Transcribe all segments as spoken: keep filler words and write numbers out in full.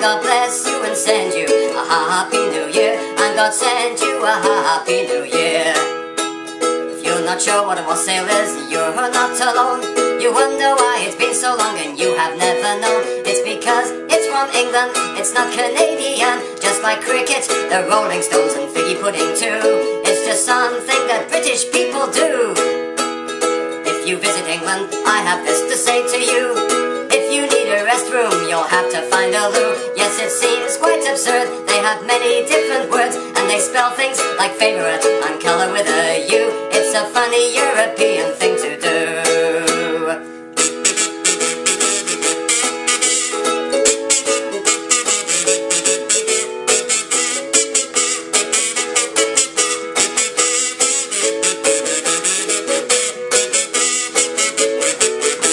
God bless you and send you a happy new year. And God send you a happy new year. If you're not sure what a wassail is, you're not alone. You wonder why it's been so long and you have never known. It's because it's from England, it's not Canadian. Just like cricket, the Rolling Stones and figgy pudding too. It's just something that British people do. If you visit England, I have this to say to you. If you need a restroom, you'll have to find a loo. Yes, it seems quite absurd. They have many different words, and they spell things like favourite and colour with a U. It's a funny European thing to do.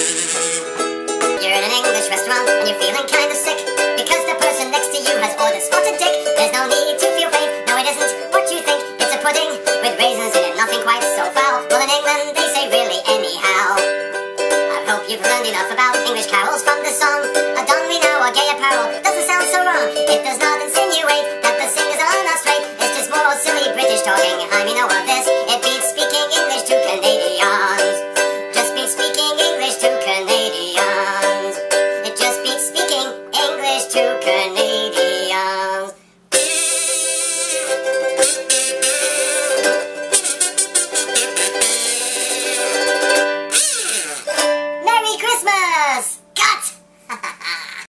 You're in an English restaurant and you're feeling kinda sick because the person next to you has ordered